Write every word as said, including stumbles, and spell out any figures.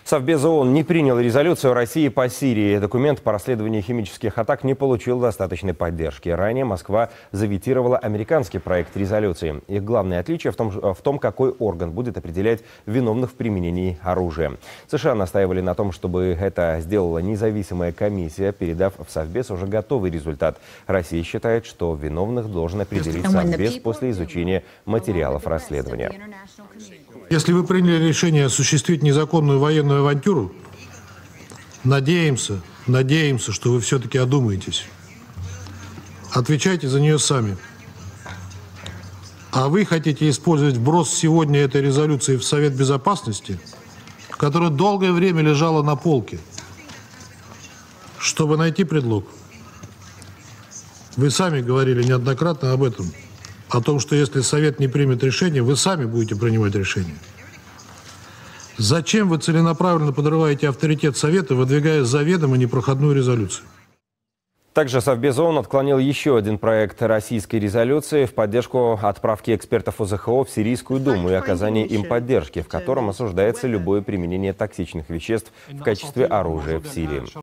Совбез ООН не принял резолюцию России по Сирии. Документ по расследованию химических атак не получил достаточной поддержки. Ранее Москва заветировала американский проект резолюции. Их главное отличие в том, в том, какой орган будет определять виновных в применении оружия. США настаивали на том, чтобы это сделала независимая комиссия, передав в Совбез уже готовый результат. Россия считает, что виновных должен определить Совбез после изучения материалов расследования. Если вы приняли решение осуществить незаконную военную авантюру, надеемся, надеемся, что вы все-таки одумаетесь. Отвечайте за нее сами. А вы хотите использовать вброс сегодня этой резолюции в Совет Безопасности, которая долгое время лежала на полке, чтобы найти предлог. Вы сами говорили неоднократно об этом. О том, что если Совет не примет решение, вы сами будете принимать решение. Зачем вы целенаправленно подрываете авторитет Совета, выдвигая заведомо непроходную резолюцию? Также Совбез ООН отклонил еще один проект российской резолюции в поддержку отправки экспертов о зэ ха о в Сирийскую Думу и оказания им поддержки, в котором осуждается любое применение токсичных веществ в качестве оружия в Сирии.